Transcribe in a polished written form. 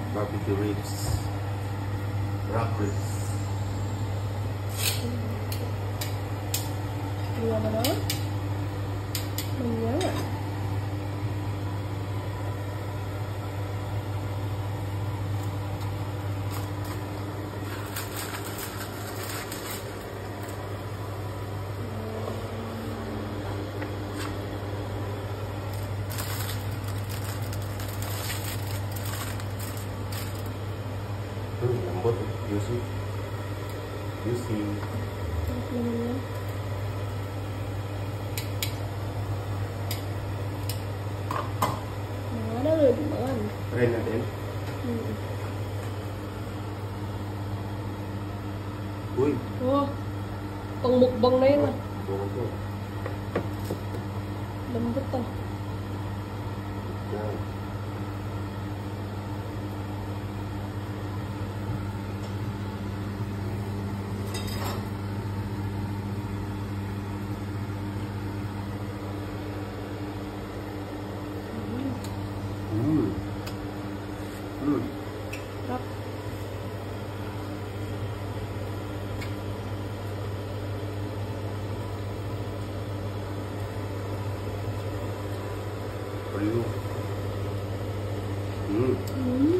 barbecue ribs, rock ribs. Dua mana? Banyak. Lembut, juicy. Ada loh dimakan. Keren natin. Uy. Wah, pang mukbang na yun ah. Lembut ah. Yan. Sarap. Kalimu.